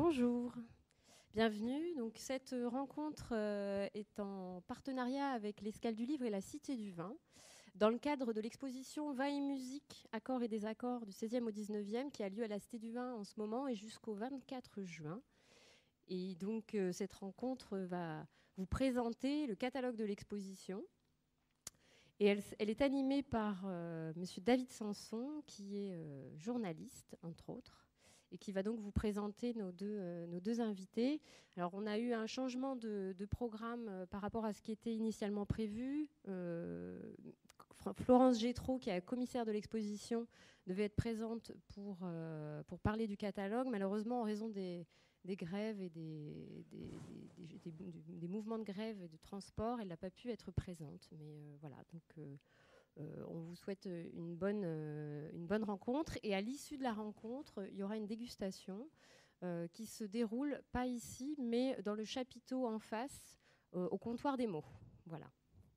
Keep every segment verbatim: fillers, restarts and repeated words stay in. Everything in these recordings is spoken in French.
Bonjour, bienvenue. Donc, cette rencontre euh, est en partenariat avec l'Escale du Livre et la Cité du Vin, dans le cadre de l'exposition Vin et musique, accords et désaccords du seizième au dix-neuvième, qui a lieu à la Cité du Vin en ce moment et jusqu'au vingt-quatre juin. Et donc, euh, cette rencontre va vous présenter le catalogue de l'exposition. Et elle, elle est animée par euh, monsieur David Sanson, qui est euh, journaliste, entre autres, et qui va donc vous présenter nos deux, euh, nos deux invités. Alors, on a eu un changement de, de programme euh, par rapport à ce qui était initialement prévu. Euh, Florence Gétraud, qui est la commissaire de l'exposition, devait être présente pour, euh, pour parler du catalogue. Malheureusement, en raison des, des grèves et des, des, des, des, des, des mouvements de grève et de transport, elle n'a pas pu être présente. Mais euh, voilà, donc euh, euh, on vous souhaite une bonne, euh, une bonne rencontre. Et à l'issue de la rencontre, il y aura une dégustation euh, qui se déroule, pas ici, mais dans le chapiteau en face, euh, au comptoir des mots. Voilà.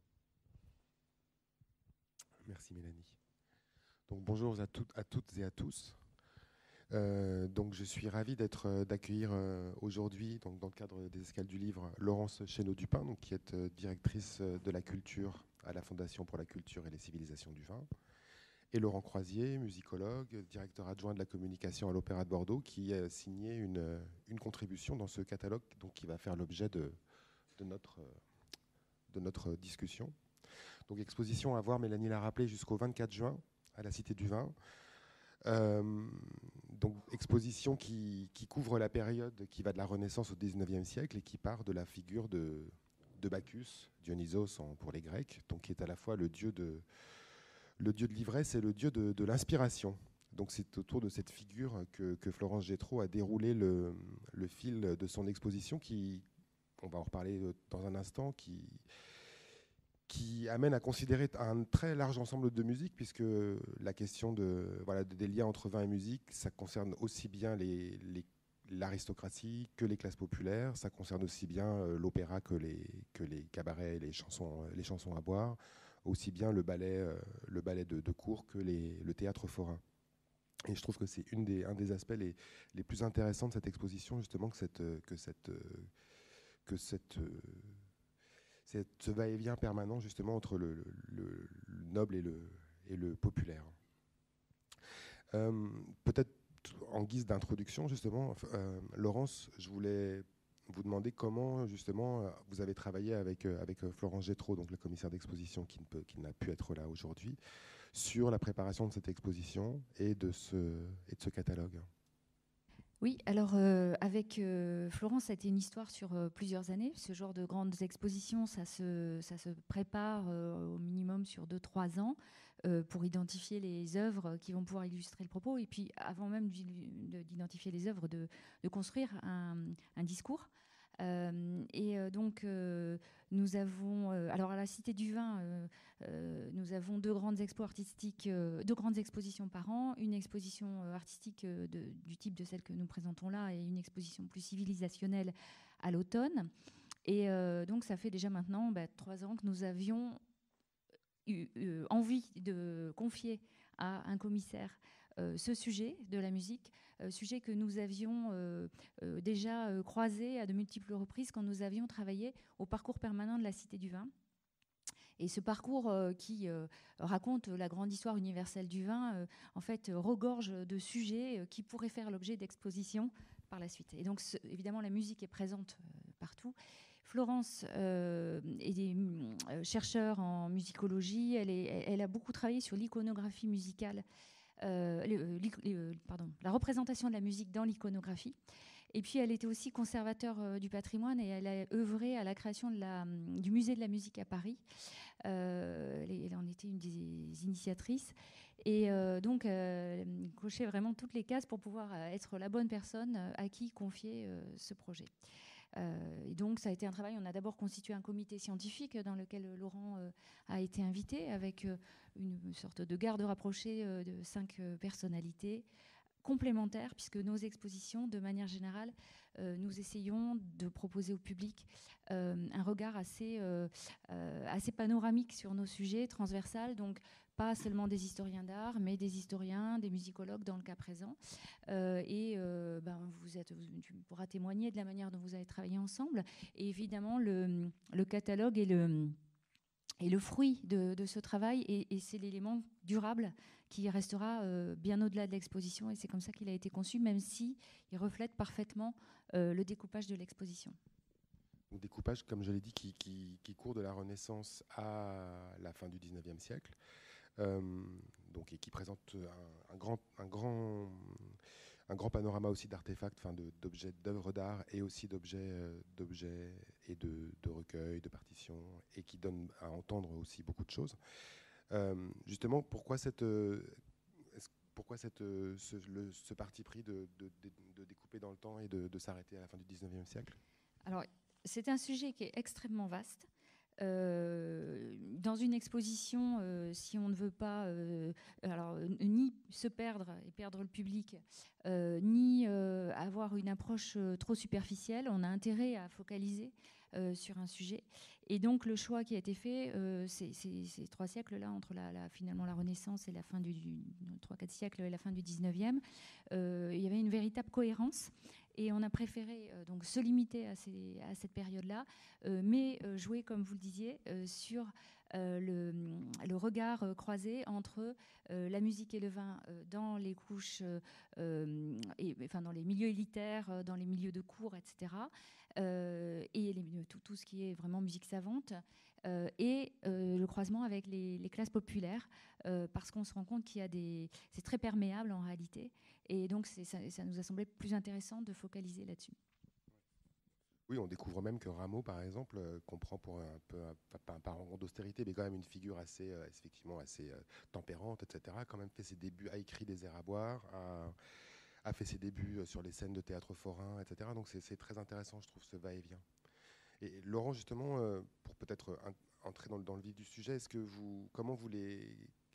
Merci Mélanie. Donc, bonjour à, tout, à toutes et à tous. Euh, donc, je suis ravi d'être, euh, d'accueillir euh, aujourd'hui, donc, dans le cadre des Escales du Livre, Laurence Chénaud-Dupin, donc, qui est euh, directrice euh, de la culture à la Fondation pour la culture et les civilisations du vin, et Laurent Croisier, musicologue, directeur adjoint de la communication à l'Opéra de Bordeaux, qui a signé une, une contribution dans ce catalogue, donc, qui va faire l'objet de, de, notre, de notre discussion. Donc, exposition à voir, Mélanie l'a rappelé, jusqu'au vingt-quatre juin à la Cité du Vin. Euh, donc, exposition qui, qui couvre la période qui va de la Renaissance au dix-neuvième siècle et qui part de la figure de, de Bacchus, Dionysos en, pour les Grecs, donc qui est à la fois le dieu de, le dieu de l'ivresse et le dieu de, de l'inspiration. Donc, c'est autour de cette figure que, que Florence Gétraud a déroulé le, le fil de son exposition qui, on va en reparler dans un instant, qui qui amène à considérer un très large ensemble de musique, puisque la question de, voilà, des liens entre vin et musique, ça concerne aussi bien les, les, l'aristocratie que les classes populaires, ça concerne aussi bien euh, l'opéra que les, que les cabarets, les chansons, les chansons à boire, aussi bien le ballet, euh, le ballet de, de cour que les, le théâtre forain. Et je trouve que c'est une des, un des aspects les, les plus intéressants de cette exposition, justement, que cette... Que cette, que cette ce va-et-vient permanent justement entre le, le, le noble et le, et le populaire. Euh, peut-être en guise d'introduction justement, euh, Laurence, je voulais vous demander comment justement vous avez travaillé avec, avec Florence Gétraud, donc le commissaire d'exposition qui, ne peut, qui n'a pu être là aujourd'hui, sur la préparation de cette exposition et de ce, et de ce catalogue. Oui, alors euh, avec euh, Florence, ça a été une histoire sur euh, plusieurs années. Ce genre de grandes expositions, ça se, ça se prépare euh, au minimum sur deux trois ans euh, pour identifier les œuvres qui vont pouvoir illustrer le propos. Et puis, avant même d'identifier les œuvres, de, de construire un, un discours. Euh, et euh, donc, euh, nous avons, euh, alors à la Cité du Vin, euh, euh, nous avons deux grandes expos artistiques, euh, deux grandes expositions par an, une exposition euh, artistique euh, de, du type de celle que nous présentons là et une exposition plus civilisationnelle à l'automne. Et euh, donc, ça fait déjà maintenant bah, trois ans que nous avions eu, eu envie de confier à un commissaire euh, ce sujet de la musique, euh, sujet que nous avions euh, euh, déjà euh, croisé à de multiples reprises quand nous avions travaillé au parcours permanent de la Cité du Vin. Et ce parcours euh, qui euh, raconte la grande histoire universelle du vin, euh, en fait, euh, regorge de sujets euh, qui pourraient faire l'objet d'expositions par la suite. Et donc, ce, évidemment, la musique est présente euh, partout. Florence euh, est euh, chercheure en musicologie. Elle, est, elle a beaucoup travaillé sur l'iconographie musicale, euh, euh, pardon, la représentation de la musique dans l'iconographie. Et puis, elle était aussi conservateur euh, du patrimoine et elle a œuvré à la création de la, du musée de la musique à Paris. Euh, elle en était une des initiatrices. Et euh, donc, euh, cochait vraiment toutes les cases pour pouvoir être la bonne personne à qui confier euh, ce projet. Euh, et donc, ça a été un travail. On a d'abord constitué un comité scientifique dans lequel Laurent euh, a été invité avec euh, une sorte de garde rapprochée euh, de cinq euh, personnalités complémentaires, puisque nos expositions, de manière générale, euh, nous essayons de proposer au public euh, un regard assez, euh, euh, assez panoramique sur nos sujets, transversal. Donc, pas seulement des historiens d'art, mais des historiens, des musicologues dans le cas présent. Euh, et euh, ben, vous êtes, vous, tu pourras témoigner de la manière dont vous avez travaillé ensemble. Et évidemment, le, le catalogue est le, est le fruit de, de ce travail, et, et c'est l'élément durable qui restera euh, bien au-delà de l'exposition. Et c'est comme ça qu'il a été conçu, même s'il reflète parfaitement euh, le découpage de l'exposition. Découpage, comme je l'ai dit, qui, qui, qui court de la Renaissance à la fin du dix-neuvième siècle, euh, donc, et qui présente un, un, grand, un, grand, un grand panorama aussi d'artefacts, enfin d'objets, d'œuvres d'art et aussi d'objets, euh, d'objets et de, de recueils, de partitions, et qui donne à entendre aussi beaucoup de choses. Euh, justement, pourquoi cette... Euh, Pourquoi cette, ce, le, ce parti pris de, de, de, de découper dans le temps et de, de s'arrêter à la fin du dix-neuvième siècle? Alors, c'est un sujet qui est extrêmement vaste. Euh, dans une exposition, euh, si on ne veut pas euh, alors, euh, ni se perdre et perdre le public, euh, ni euh, avoir une approche euh, trop superficielle, on a intérêt à focaliser euh, sur un sujet. Et donc le choix qui a été fait, euh, ces, ces, ces trois siècles-là, entre la, la, finalement la Renaissance et la fin du, du trois quatre siècles et la fin du dix-neuvième, euh, il y avait une véritable cohérence. Et on a préféré euh, donc se limiter à, ces, à cette période-là, euh, mais euh, jouer, comme vous le disiez, euh, sur euh, le, le regard euh, croisé entre euh, la musique et le vin euh, dans les couches, euh, et, enfin dans les milieux élitaires, euh, dans les milieux de cours, et cetera. Euh, et les, tout, tout ce qui est vraiment musique savante, euh, et euh, le croisement avec les, les classes populaires, euh, parce qu'on se rend compte qu'il y a des, c'est très perméable en réalité. Et donc, c'est, ça, ça nous a semblé plus intéressant de focaliser là-dessus. Oui, on découvre même que Rameau, par exemple, euh, qu'on prend pour un peu, un, pas un parent d'austérité, mais quand même une figure assez, euh, effectivement, assez euh, tempérante, et cetera, a quand même fait ses débuts, a écrit des airs à boire, a, a fait ses débuts euh, sur les scènes de théâtre forain, et cetera. Donc, c'est, c'est très intéressant, je trouve, ce va-et-vient. Et Laurent, justement, euh, pour peut-être un, entrer dans le, dans le vif du sujet, est-ce que vous, comment vous les...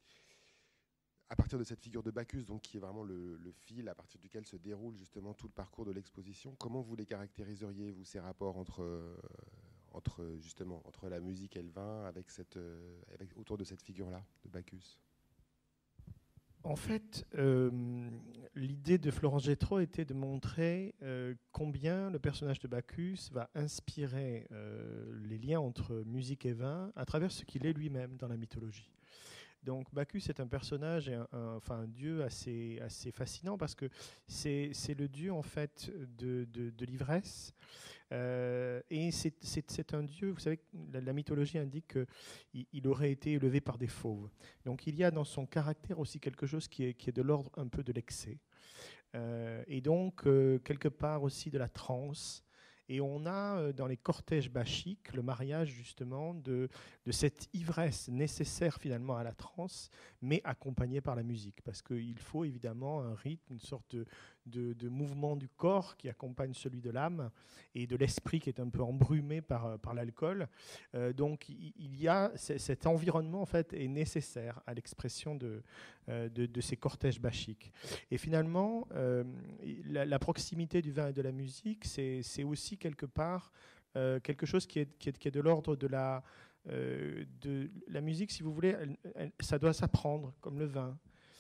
À partir de cette figure de Bacchus, donc, qui est vraiment le, le fil à partir duquel se déroule justement tout le parcours de l'exposition, comment vous les caractériseriez, vous, ces rapports entre, euh, entre, justement, entre la musique et le vin avec cette, euh, avec, autour de cette figure-là, de Bacchus? En fait, euh, l'idée de Florence Getro était de montrer euh, combien le personnage de Bacchus va inspirer euh, les liens entre musique et vin à travers ce qu'il est lui-même dans la mythologie. Donc Bacchus est un personnage, et un, un, enfin un dieu assez, assez fascinant parce que c'est, c'est le dieu en fait de, de, de l'ivresse. Euh, et c'est, c'est, c'est un dieu, vous savez, la, la mythologie indique qu'il il aurait été élevé par des fauves. Donc il y a dans son caractère aussi quelque chose qui est, qui est de l'ordre un peu de l'excès. Euh, et donc euh, quelque part aussi de la transe. Et on a dans les cortèges bachiques le mariage justement de, de cette ivresse nécessaire finalement à la transe, mais accompagnée par la musique. Parce qu'il faut évidemment un rythme, une sorte de, de, de mouvement du corps qui accompagne celui de l'âme et de l'esprit qui est un peu embrumé par, par l'alcool. Euh, donc il y a cet environnement en fait est nécessaire à l'expression de, euh, de, de ces cortèges bachiques. Et finalement, euh, la, la proximité du vin et de la musique, c'est, c'est aussi quelque part euh, quelque chose qui est, qui est, qui est de l'ordre de la, euh, de la musique, si vous voulez, elle, elle, ça doit s'apprendre comme le vin.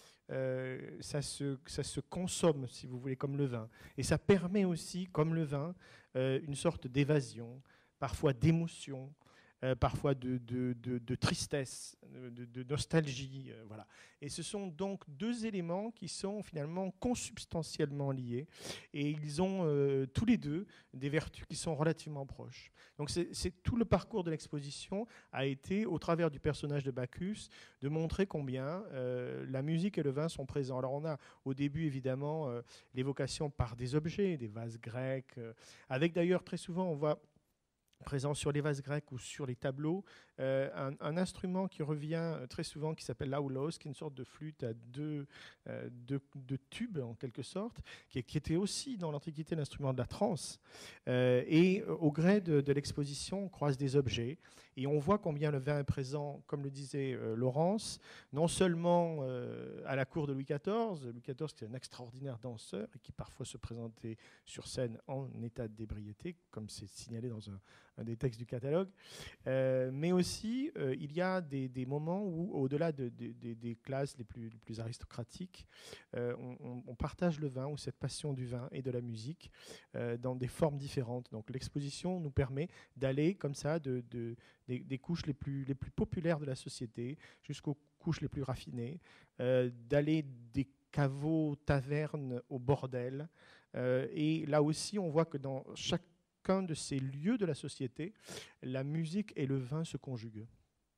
Euh, ça, se, ça se consomme, si vous voulez, comme le vin. Et ça permet aussi, comme le vin, euh, une sorte d'évasion, parfois d'émotion, Euh, parfois de, de, de, de tristesse, de, de nostalgie. Euh, voilà. Et ce sont donc deux éléments qui sont finalement consubstantiellement liés, et ils ont euh, tous les deux des vertus qui sont relativement proches. Donc c'est, c'est tout le parcours de l'exposition a été, au travers du personnage de Bacchus, de montrer combien euh, la musique et le vin sont présents. Alors on a au début évidemment euh, l'évocation par des objets, des vases grecs, euh, avec d'ailleurs très souvent on voit présent sur les vases grecs ou sur les tableaux, euh, un, un instrument qui revient très souvent qui s'appelle l'aulos, qui est une sorte de flûte à deux, euh, deux, deux tubes en quelque sorte, qui, qui était aussi dans l'Antiquité l'instrument de la transe. Euh, et au gré de, de l'exposition, on croise des objets et on voit combien le vin est présent, comme le disait euh, Laurence, non seulement euh, à la cour de Louis quatorze, Louis quatorze qui est un extraordinaire danseur et qui parfois se présentait sur scène en état d'ébriété, comme c'est signalé dans un un des textes du catalogue. Euh, mais aussi, euh, il y a des, des moments où, au-delà de, de, de, des classes les plus, les plus aristocratiques, euh, on, on partage le vin ou cette passion du vin et de la musique euh, dans des formes différentes. Donc l'exposition nous permet d'aller comme ça de, de, des, des couches les plus, les plus populaires de la société jusqu'aux couches les plus raffinées, euh, d'aller des caveaux, tavernes au bordel. Euh, et là aussi, on voit que dans chacun de ces lieux de la société, la musique et le vin se conjuguent.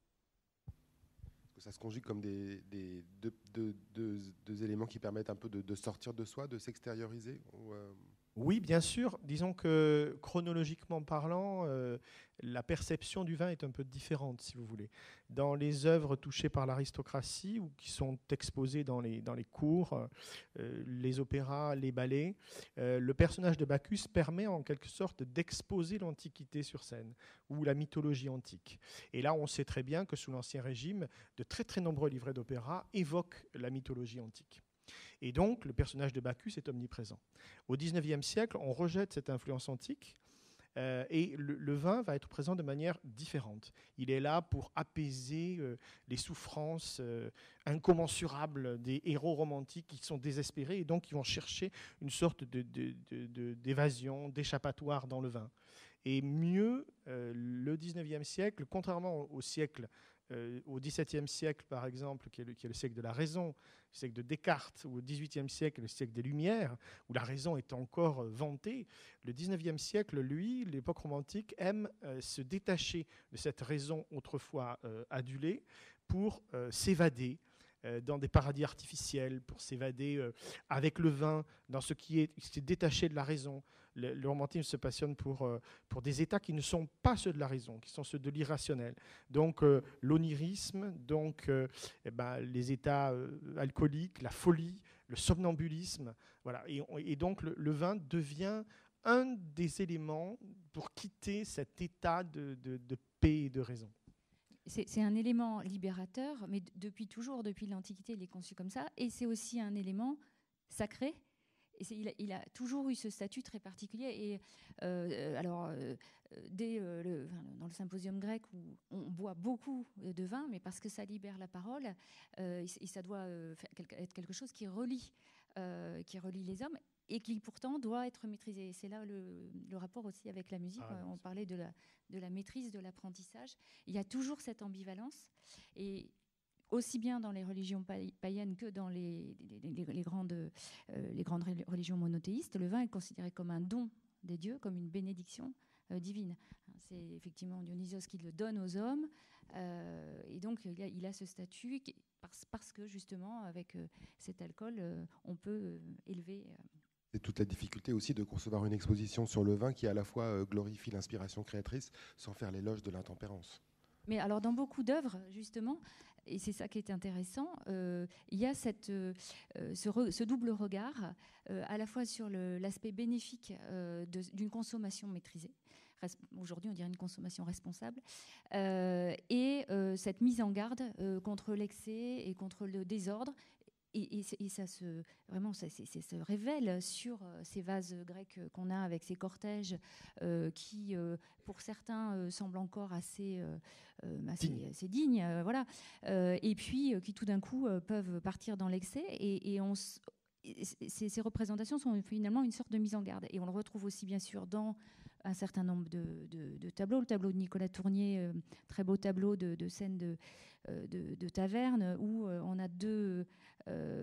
Ça se conjugue comme des, des deux, deux, deux, deux éléments qui permettent un peu de, de sortir de soi, de s'extérioriser ou euh... Oui, bien sûr. Disons que chronologiquement parlant, euh, la perception du vin est un peu différente, si vous voulez. Dans les œuvres touchées par l'aristocratie ou qui sont exposées dans les, dans les cours, euh, les opéras, les ballets, euh, le personnage de Bacchus permet en quelque sorte d'exposer l'Antiquité sur scène ou la mythologie antique. Et là, on sait très bien que sous l'Ancien Régime, de très très nombreux livrets d'opéra évoquent la mythologie antique. Et donc, le personnage de Bacchus est omniprésent. Au dix-neuvième siècle, on rejette cette influence antique euh, et le, le vin va être présent de manière différente. Il est là pour apaiser euh, les souffrances euh, incommensurables des héros romantiques qui sont désespérés et donc qui vont chercher une sorte de, de, de, de, d'évasion, d'échappatoire dans le vin. Et mieux, euh, le dix-neuvième siècle, contrairement au, au siècle Euh, au dix-septième siècle, par exemple, qui est, le, qui est le siècle de la raison, le siècle de Descartes, ou au dix-huitième siècle, le siècle des Lumières, où la raison est encore euh, vantée, le dix-neuvième siècle, lui, l'époque romantique, aime euh, se détacher de cette raison autrefois euh, adulée pour euh, s'évader euh, dans des paradis artificiels, pour s'évader euh, avec le vin, dans ce qui est, qui est détaché de la raison. Le, le romantisme se passionne pour, euh, pour des états qui ne sont pas ceux de la raison, qui sont ceux de l'irrationnel. Donc euh, l'onirisme, donc euh, eh ben, les états euh, alcooliques, la folie, le somnambulisme. Voilà. Et, et donc le, le vin devient un des éléments pour quitter cet état de, de, de paix et de raison. C'est un élément libérateur, mais depuis toujours, depuis l'Antiquité, il est conçu comme ça. Et c'est aussi un élément sacré. Et il, a, il a toujours eu ce statut très particulier. Et euh, alors, euh, dès euh, le, enfin, dans le symposium grec, où on boit beaucoup de vin, mais parce que ça libère la parole, euh, et, et ça doit euh, être quelque chose qui relie, euh, qui relie les hommes, et qui pourtant doit être maîtrisé. C'est là le, le rapport aussi avec la musique. Ah, on parlait de la, de la maîtrise, de l'apprentissage. Il y a toujours cette ambivalence. Et aussi bien dans les religions païennes que dans les, les, les, les, grandes, euh, les grandes religions monothéistes, le vin est considéré comme un don des dieux, comme une bénédiction euh, divine. C'est effectivement Dionysos qui le donne aux hommes, euh, et donc il a, il a ce statut qui, parce, parce que justement, avec euh, cet alcool, euh, on peut euh, élever... Euh, C'est toute la difficulté aussi de concevoir une exposition sur le vin qui à la fois euh, glorifie l'inspiration créatrice sans faire l'éloge de l'intempérance. Mais alors dans beaucoup d'œuvres, justement, et c'est ça qui est intéressant, euh, il y a cette, euh, ce, re, ce double regard, euh, à la fois sur l'aspect bénéfique euh, d'une consommation maîtrisée, aujourd'hui on dirait une consommation responsable, euh, et euh, cette mise en garde euh, contre l'excès et contre le désordre. Et, et, et ça, se, vraiment, ça, ça, ça se révèle sur euh, ces vases grecs qu'on a avec ces cortèges euh, qui, euh, pour certains, euh, semblent encore assez, euh, assez, Digne. assez dignes. Euh, voilà. euh, et puis, euh, qui tout d'un coup euh, peuvent partir dans l'excès. Et, et on s- et ces, ces représentations sont finalement une sorte de mise en garde. Et on le retrouve aussi, bien sûr, dans un certain nombre de, de, de tableaux. Le tableau de Nicolas Tournier, euh, très beau tableau de, de scène de, euh, de, de taverne, où euh, on a deux... Euh,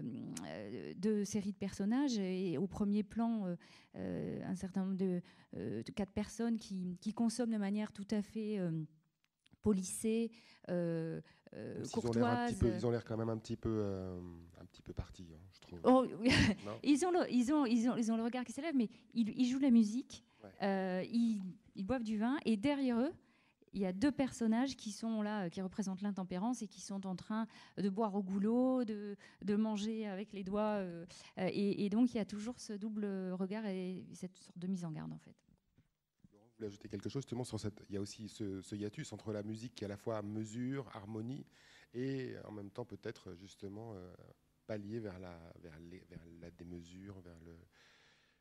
deux séries de personnages et au premier plan euh, euh, un certain nombre de, euh, de quatre personnes qui, qui consomment de manière tout à fait euh, polissée, euh, euh, courtoise. Ils ont l'air quand même un petit peu, euh, un petit peu partis, hein, je trouve. Oh, ils, ont le, ils, ont, ils, ont, ils ont le regard qui s'élève, mais ils, ils jouent la musique, ouais. euh, ils, ils boivent du vin et derrière eux, il y a deux personnages qui sont là, qui représentent l'intempérance et qui sont en train de boire au goulot, de, de manger avec les doigts. Euh, et, et donc, il y a toujours ce double regard et cette sorte de mise en garde, en fait. Laurent, vous voulez ajouter quelque chose justement sur cette... Il y a aussi ce, ce hiatus entre la musique qui est à la fois mesure, harmonie, et en même temps peut-être justement euh, pallier vers la, vers, les, vers la démesure, vers le...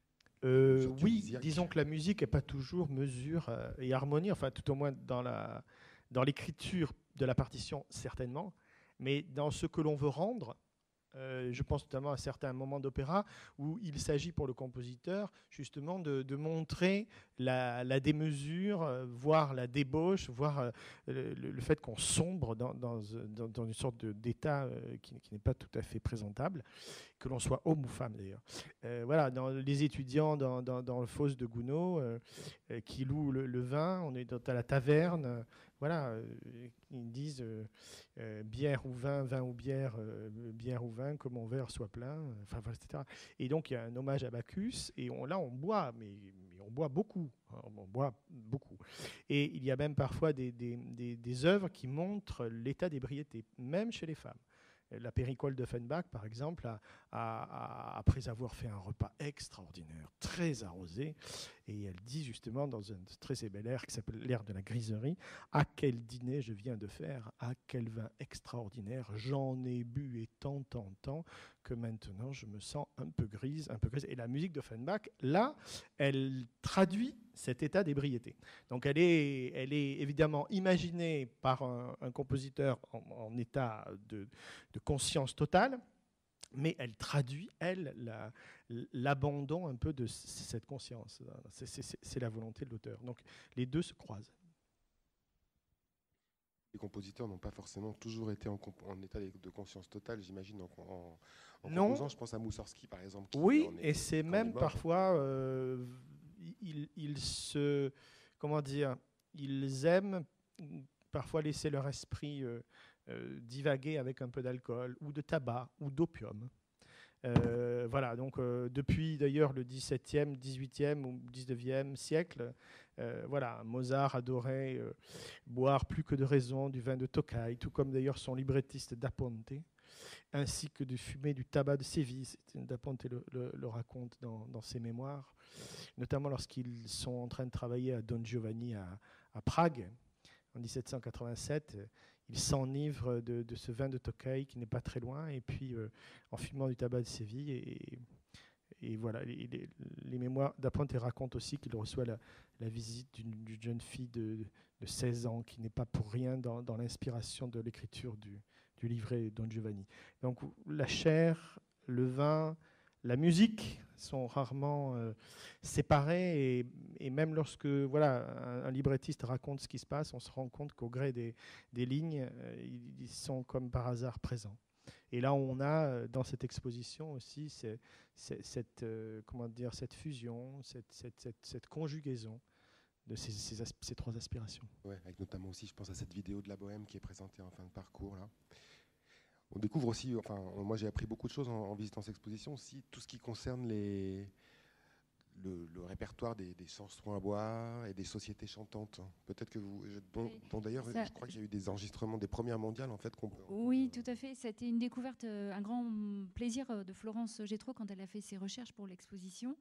Euh, oui, disons que la musique n'est pas toujours mesure euh, et harmonie, enfin tout au moins dans la, dans l'écriture de la partition, certainement, mais dans ce que l'on veut rendre, euh, je pense notamment à certains moments d'opéra où il s'agit pour le compositeur justement de, de montrer la, la démesure, euh, voire la débauche, voire euh, le, le fait qu'on sombre dans, dans, dans, dans une sorte de, d'état euh, qui, qui n'est pas tout à fait présentable, que l'on soit homme ou femme d'ailleurs. Euh, voilà, dans les étudiants dans, dans, dans le Fosse de Gounod euh, euh, qui louent le, le vin, on est dans, à la taverne, euh, voilà, euh, ils disent euh, euh, bière ou vin, vin ou bière, euh, bière ou vin, que mon verre soit plein, enfin, et cetera. Et donc il y a un hommage à Bacchus, et on, là on boit, mais, mais on boit beaucoup, hein, on boit beaucoup. Et il y a même parfois des, des, des, des œuvres qui montrent l'état d'ébriété, même chez les femmes. La Péricole d'Offenbach, par exemple, a, a, a, après avoir fait un repas extraordinaire, très arrosé, et elle dit justement dans un très bel air qui s'appelle l'air de la griserie, « Ah, quel dîner je viens de faire, ah, quel vin extraordinaire, j'en ai bu et tant, tant, tant, que maintenant je me sens un peu grise, un peu grise. » Et la musique d'Offenbach, là, elle traduit cet état d'ébriété. Donc elle est, elle est évidemment imaginée par un, un compositeur en, en état de, de conscience totale, mais elle traduit, elle, la, l'abandon un peu de cette conscience. C'est, c'est, c'est la volonté de l'auteur. Donc les deux se croisent. Les compositeurs n'ont pas forcément toujours été en, comp- en état de conscience totale, j'imagine, en, en, en non. composant. Je pense à Moussorgsky, par exemple. Qui oui, en est, et c'est même parfois... Euh, ils, ils se... Comment dire, ils aiment parfois laisser leur esprit euh, euh, divaguer avec un peu d'alcool ou de tabac ou d'opium. Euh, voilà, donc euh, depuis d'ailleurs le dix-septième, dix-huitième ou dix-neuvième siècle, euh, voilà, Mozart adorait euh, boire plus que de raison du vin de Tokai, tout comme d'ailleurs son librettiste Da Ponte, ainsi que de fumer du tabac de Séville. Da Ponte le, le, le raconte dans, dans ses mémoires, notamment lorsqu'ils sont en train de travailler à Don Giovanni à, à Prague en dix-sept cent quatre-vingt-sept. Il s'enivre de, de ce vin de Tokai qui n'est pas très loin, et puis euh, en fumant du tabac de Séville. Et, et voilà, les, les, les mémoires Da Ponte racontent aussi qu'il reçoit la, la visite d'une, d'une jeune fille de, de seize ans qui n'est pas pour rien dans, dans l'inspiration de l'écriture du, du livret Don Giovanni. Donc la chair, le vin, la musique sont rarement euh, séparés, et, et même lorsque voilà, un, un librettiste raconte ce qui se passe, on se rend compte qu'au gré des, des lignes, euh, ils, ils sont comme par hasard présents. Et là, on a euh, dans cette exposition aussi c'est, c'est, cette, euh, comment dire, cette fusion, cette, cette, cette, cette conjugaison de ces, ces, asp- ces trois aspirations. Ouais, avec notamment aussi, je pense à cette vidéo de la Bohème qui est présentée en fin de parcours là. On découvre aussi, enfin, moi j'ai appris beaucoup de choses en, en visitant cette exposition, aussi tout ce qui concerne les, le, le répertoire des, des chansons à bois et des sociétés chantantes. Peut-être que vous, je, dont, dont d'ailleurs, ça, je crois qu'il y a eu des enregistrements des premières mondiales en fait. Qu'on peut, oui, tout à fait. C'était une découverte, un grand plaisir de Florence Gétro quand elle a fait ses recherches pour l'exposition.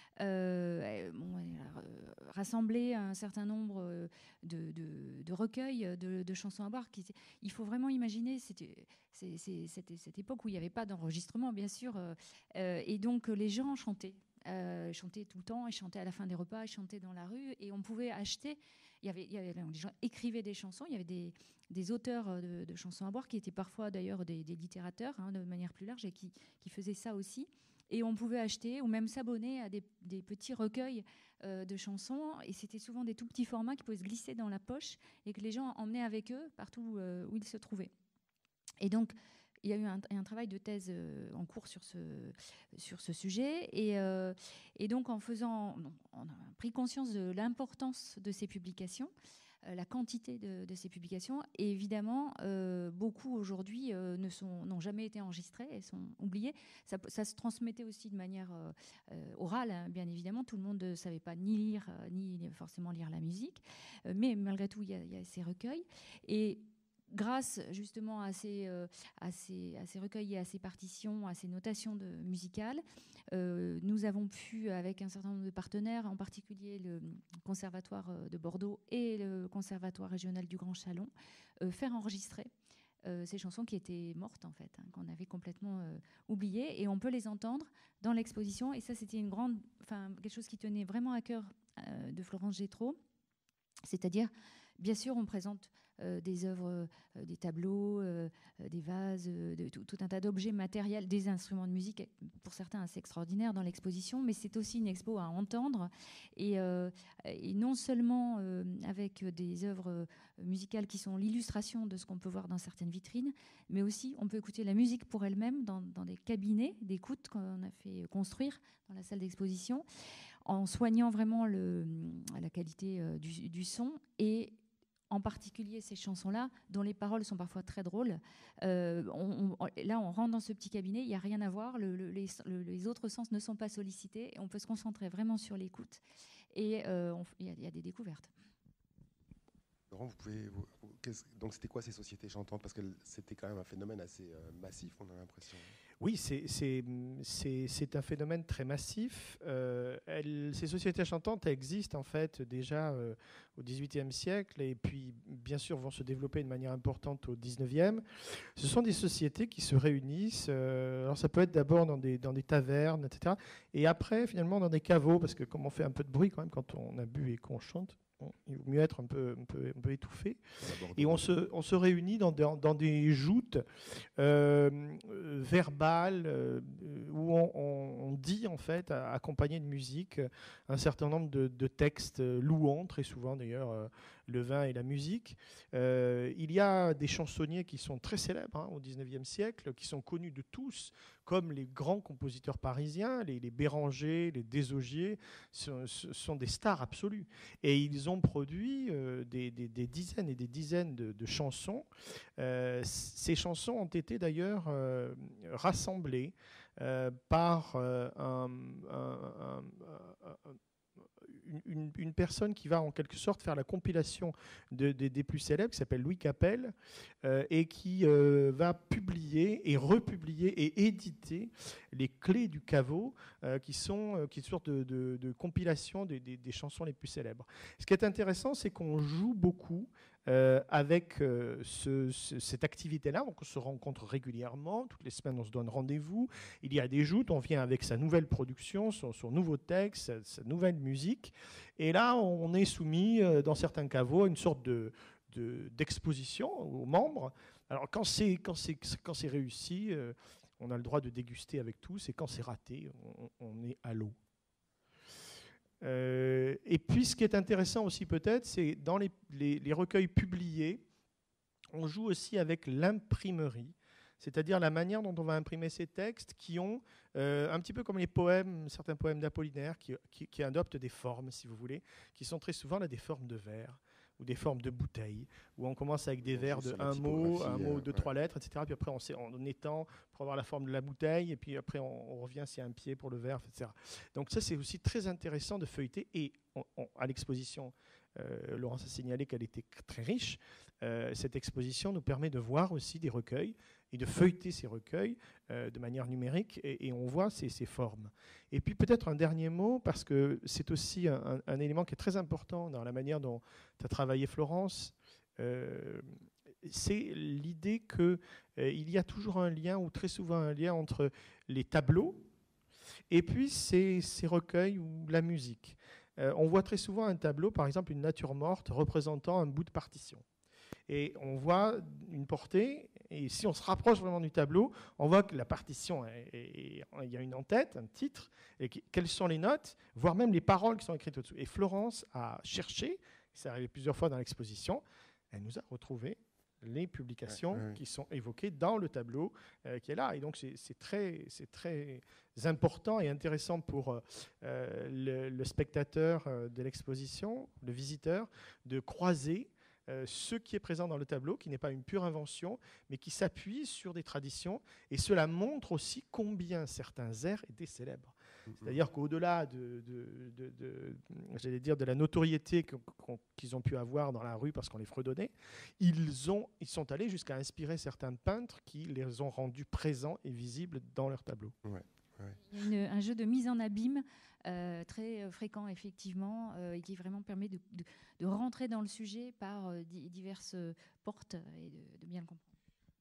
Euh, bon, elle a rassemblé un certain nombre de, de, de recueils de, de chansons à boire. Qui, il faut vraiment imaginer, c'était, c'est, c'est, c'était cette époque où il n'y avait pas d'enregistrement, bien sûr, euh, et donc les gens chantaient. Euh, chantaient tout le temps, ils chantaient à la fin des repas, ils chantaient dans la rue, et on pouvait acheter. Il y avait, il y avait, les gens écrivaient des chansons, il y avait des, des auteurs de, de chansons à boire qui étaient parfois d'ailleurs des, des littérateurs, hein, de manière plus large, et qui, qui faisaient ça aussi. Et on pouvait acheter ou même s'abonner à des, des petits recueils euh, de chansons. Et c'était souvent des tout petits formats qui pouvaient se glisser dans la poche et que les gens emmenaient avec eux partout euh, où ils se trouvaient. Et donc, il y a eu un, un travail de thèse euh, en cours sur ce, sur ce sujet. Et, euh, et donc, en faisant, on a pris conscience de l'importance de ces publications, euh, la quantité de, de ces publications. Et évidemment, euh, beaucoup aujourd'hui euh, ne sont, n'ont jamais été enregistrées, elles sont oubliées. Ça, ça se transmettait aussi de manière euh, euh, orale, hein, bien évidemment. Tout le monde ne savait pas ni lire, euh, ni forcément lire la musique. Euh, mais malgré tout, il y, y a ces recueils. Et grâce justement à ces, euh, à, ces, à ces recueils et à ces partitions, à ces notations de, musicales, euh, nous avons pu, avec un certain nombre de partenaires, en particulier le Conservatoire de Bordeaux et le Conservatoire régional du Grand Chalon, euh, faire enregistrer euh, ces chansons qui étaient mortes, en fait, hein, qu'on avait complètement euh, oubliées. Et on peut les entendre dans l'exposition. Et ça, c'était une grande, enfin, quelque chose qui tenait vraiment à cœur euh, de Florence Gétro. C'est-à-dire, bien sûr, on présente euh, des œuvres, euh, des tableaux, euh, des vases, euh, de, tout, tout un tas d'objets matériels, des instruments de musique, pour certains assez extraordinaires dans l'exposition, mais c'est aussi une expo à entendre. Et, euh, et non seulement euh, avec des œuvres musicales qui sont l'illustration de ce qu'on peut voir dans certaines vitrines, mais aussi on peut écouter la musique pour elle-même dans, dans des cabinets d'écoute qu'on a fait construire dans la salle d'exposition, en soignant vraiment le, la qualité euh, du, du son, et en particulier ces chansons-là, dont les paroles sont parfois très drôles. Euh, on, on, là, on rentre dans ce petit cabinet, il n'y a rien à voir, le, le, les, le, les autres sens ne sont pas sollicités, et on peut se concentrer vraiment sur l'écoute, et il euh, y, y a des découvertes. Laurent, vous pouvez, vous, donc c'était quoi ces sociétés chantantes? Parce que c'était quand même un phénomène assez euh, massif, on a l'impression. Oui, c'est un phénomène très massif. Euh, elles, ces sociétés chantantes existent en fait déjà euh, au dix-huitième siècle, et puis bien sûr vont se développer de manière importante au dix-neuvième. Ce sont des sociétés qui se réunissent. Euh, alors ça peut être d'abord dans des, dans des tavernes, et cetera. Et après finalement dans des caveaux, parce que comme on fait un peu de bruit quand même quand on a bu et qu'on chante, il vaut mieux être un peu, un peu, un peu étouffé. Et on se, on se réunit dans, dans, dans des joutes euh, verbales euh, où on, on dit, en fait, accompagné de musique, un certain nombre de, de textes louants, très souvent d'ailleurs, euh, le vin et la musique. Euh, il y a des chansonniers qui sont très célèbres hein, au dix-neuvième siècle, qui sont connus de tous, comme les grands compositeurs parisiens, les, les Béranger, les Désaugiers, ce, ce sont des stars absolues. Et ils ont produit euh, des, des, des dizaines et des dizaines de, de chansons. Euh, ces chansons ont été d'ailleurs euh, rassemblées euh, par euh, un, un, un, un Une, une personne qui va en quelque sorte faire la compilation de, de, des plus célèbres, qui s'appelle Louis Capel, euh, et qui euh, va publier et republier et éditer les clés du caveau, euh, qui sont euh, qui est une sorte de, de, de compilation des, des, des chansons les plus célèbres. Ce qui est intéressant, c'est qu'on joue beaucoup Euh, avec euh, ce, ce, cette activité-là. On se rencontre régulièrement, toutes les semaines on se donne rendez-vous, il y a des joutes, on vient avec sa nouvelle production, son, son nouveau texte, sa, sa nouvelle musique, et là on est soumis euh, dans certains caveaux à une sorte de, de, d'exposition aux membres. Alors quand c'est, quand c'est, quand c'est réussi, euh, on a le droit de déguster avec tous, et quand c'est raté, on, on est à l'eau. Euh, et puis, ce qui est intéressant aussi peut-être, c'est dans les, les, les recueils publiés, on joue aussi avec l'imprimerie, c'est-à-dire la manière dont on va imprimer ces textes qui ont, euh, un petit peu comme les poèmes, certains poèmes d'Apollinaire, qui, qui, qui adoptent des formes, si vous voulez, qui sont très souvent là des formes de vers ou des formes de bouteilles, où on commence avec des vers de un mot, un mot, deux, euh, trois ouais. lettres, et cetera. Puis après, on, on étend pour avoir la forme de la bouteille, et puis après, on, on revient s'il y a un pied pour le verre, et cetera. Donc ça, c'est aussi très intéressant de feuilleter. Et on, on, à l'exposition, euh, Laurence a signalé qu'elle était très riche. Euh, cette exposition nous permet de voir aussi des recueils et de feuilleter ces recueils euh, de manière numérique, et, et on voit ces, ces formes. Et puis peut-être un dernier mot, parce que c'est aussi un, un élément qui est très important dans la manière dont tu as travaillé, Florence, euh, c'est l'idée qu'il euh, y a toujours un lien, ou très souvent un lien, entre les tableaux et puis ces, ces recueils ou la musique. Euh, on voit très souvent un tableau, par exemple une nature morte, représentant un bout de partition. Et on voit une portée, et si on se rapproche vraiment du tableau, on voit que la partition, il y a une en-tête, un titre, et quelles sont les notes, voire même les paroles qui sont écrites au-dessous. Et Florence a cherché, c'est arrivé plusieurs fois dans l'exposition, elle nous a retrouvé les publications ouais, ouais. qui sont évoquées dans le tableau euh, qui est là. Et donc c'est très, c'est très important et intéressant pour euh, le, le spectateur de l'exposition, le visiteur, de croiser Euh, ce qui est présent dans le tableau, qui n'est pas une pure invention, mais qui s'appuie sur des traditions. Et cela montre aussi combien certains airs étaient célèbres. Mm-hmm. C'est-à-dire qu'au-delà de, de, de, de, j'allais dire, de la notoriété qu'ils ont pu avoir dans la rue parce qu'on les fredonnait, ils, ont, ils sont allés jusqu'à inspirer certains peintres qui les ont rendus présents et visibles dans leurs tableaux. Ouais. Ouais. Il y a une, un jeu de mise en abîme euh, très fréquent, effectivement, euh, et qui vraiment permet de, de, de rentrer dans le sujet par euh, diverses portes et de, de bien le comprendre.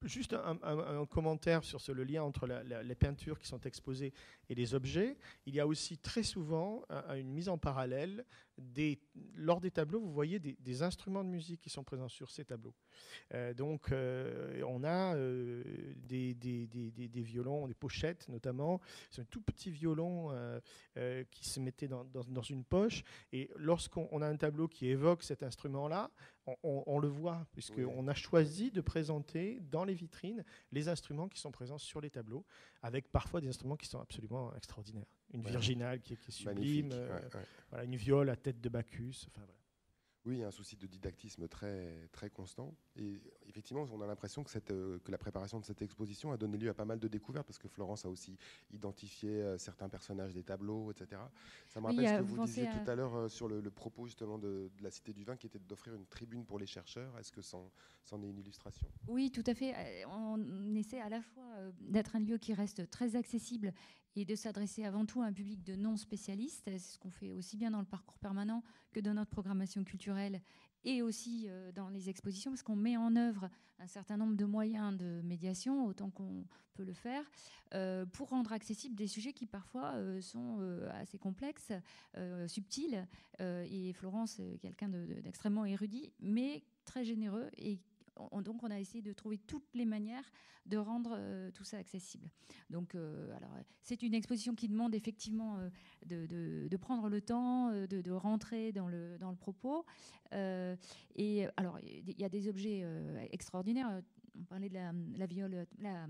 Juste un, un, un commentaire sur ce, le lien entre la, la, les peintures qui sont exposées et les objets. Il y a aussi très souvent un, une mise en parallèle. Des, lors des tableaux, vous voyez des, des instruments de musique qui sont présents sur ces tableaux. Euh, donc, euh, on a euh, des, des, des, des violons, des pochettes notamment. C'est un tout petit violon euh, euh, qui se mettait dans, dans, dans une poche. Et lorsqu'on on a un tableau qui évoque cet instrument-là, on, on, on le voit, puisqu'on oui. a choisi de présenter dans les vitrines les instruments qui sont présents sur les tableaux, avec parfois des instruments qui sont absolument extraordinaires. Une ouais. virginale qui est, qui est sublime, euh, ouais, ouais. Voilà, une viole à tête de Bacchus. Enfin, voilà. Oui, il y a un souci de didactisme très, très constant. Et effectivement, on a l'impression que, cette, euh, que la préparation de cette exposition a donné lieu à pas mal de découvertes, parce que Florence a aussi identifié euh, certains personnages des tableaux, et cetera. Ça me rappelle oui, ce que vous, vous disiez à... tout à l'heure euh, sur le, le propos justement de, de la Cité du Vin, qui était d'offrir une tribune pour les chercheurs. Est-ce que c'en, c'en est une illustration ? Oui, tout à fait. On essaie à la fois euh, d'être un lieu qui reste très accessible et de s'adresser avant tout à un public de non-spécialistes. C'est ce qu'on fait aussi bien dans le parcours permanent que dans notre programmation culturelle et aussi euh, dans les expositions, parce qu'on met en œuvre un certain nombre de moyens de médiation, autant qu'on peut le faire, euh, pour rendre accessibles des sujets qui parfois euh, sont euh, assez complexes, euh, subtils. Euh, et Florence est quelqu'un de, de, d'extrêmement érudit, mais très généreux, et On, donc on a essayé de trouver toutes les manières de rendre euh, tout ça accessible. Donc euh, alors, c'est une exposition qui demande effectivement euh, de, de, de prendre le temps, euh, de, de rentrer dans le, dans le propos. Euh, et alors il y a des objets euh, extraordinaires. On parlait de la, la viole... La,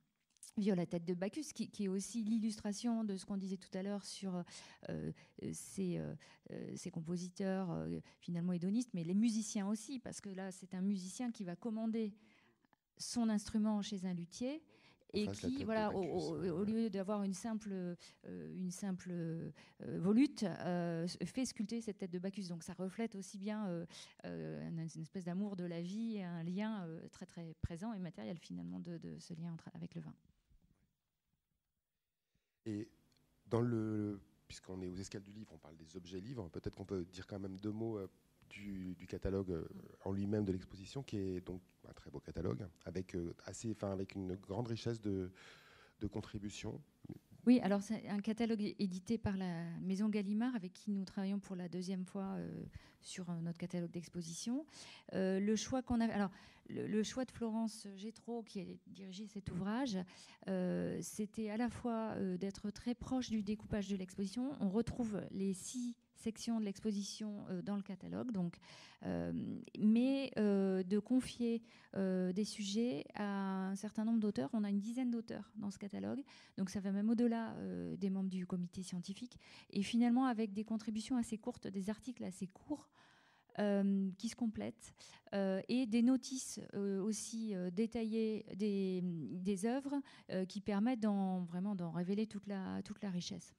Viole à tête de Bacchus, qui, qui est aussi l'illustration de ce qu'on disait tout à l'heure sur euh, ces, euh, ces compositeurs euh, finalement hédonistes, mais les musiciens aussi, parce que là, c'est un musicien qui va commander son instrument chez un luthier et qui, voilà, au, au, au lieu d'avoir une simple, euh, une simple euh, volute, euh, fait sculpter cette tête de Bacchus. Donc ça reflète aussi bien euh, euh, une, une espèce d'amour de la vie, un lien euh, très très présent et matériel finalement de, de ce lien entre, avec le vin. Et dans le, puisqu'on est aux escales du livre, on parle des objets livres, peut-être qu'on peut dire quand même deux mots euh, du, du catalogue euh, en lui-même de l'exposition, qui est donc un très beau catalogue, avec, euh, assez, enfin, avec une grande richesse de, de contributions. Oui, alors c'est un catalogue édité par la Maison Gallimard, avec qui nous travaillons pour la deuxième fois euh, sur euh, notre catalogue d'exposition. Euh, le choix qu'on a, alors le, le choix de Florence Gétro, qui a dirigé cet ouvrage, euh, c'était à la fois euh, d'être très proche du découpage de l'exposition. On retrouve les six sections de l'exposition euh, dans le catalogue, donc, euh, mais euh, de confier euh, des sujets à un certain nombre d'auteurs. On a une dizaine d'auteurs dans ce catalogue, donc ça va même au-delà euh, des membres du comité scientifique, et finalement avec des contributions assez courtes, des articles assez courts euh, qui se complètent, euh, et des notices euh, aussi euh, détaillées des, des œuvres euh, qui permettent d'en, vraiment d'en révéler toute la, toute la richesse.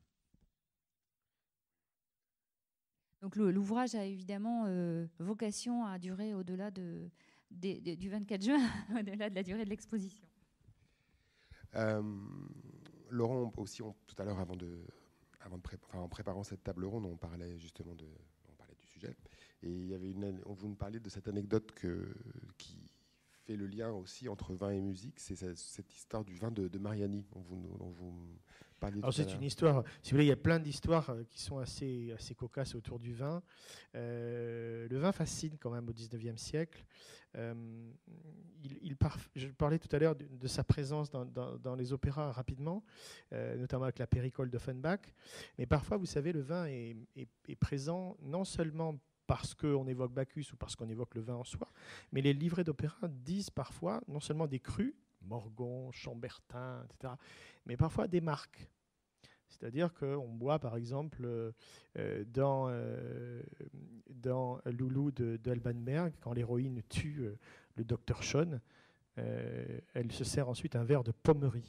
Donc le, l'ouvrage a évidemment euh, vocation à durer au-delà de, de, de, du vingt-quatre juin, au-delà de la durée de l'exposition. Euh, Laurent, aussi, on, tout à l'heure, avant de, avant de pré- enfin, en préparant cette table ronde, on parlait justement de, on parlait du sujet, et il y avait une, on vous nous parlait de cette anecdote que, qui fait le lien aussi entre vin et musique. C'est cette, cette histoire du vin de, de Mariani, dont vous, dont vous Alors c'est une histoire, si vous voulez, il y a plein d'histoires qui sont assez, assez cocasses autour du vin. Euh, le vin fascine quand même au dix-neuvième siècle. Euh, il, il par, je parlais tout à l'heure de, de sa présence dans, dans, dans les opéras rapidement, euh, notamment avec la Péricole d'Offenbach. Mais parfois, vous savez, le vin est, est, est présent non seulement parce qu'on évoque Bacchus ou parce qu'on évoque le vin en soi, mais les livrets d'opéra disent parfois non seulement des crus, Morgon, Chambertin, et cetera, mais parfois des marques. C'est-à-dire qu'on boit, par exemple, euh, dans, euh, dans Loulou de, de Albanberg, quand l'héroïne tue euh, le docteur Schoen, euh, elle se sert ensuite un verre de pommerie.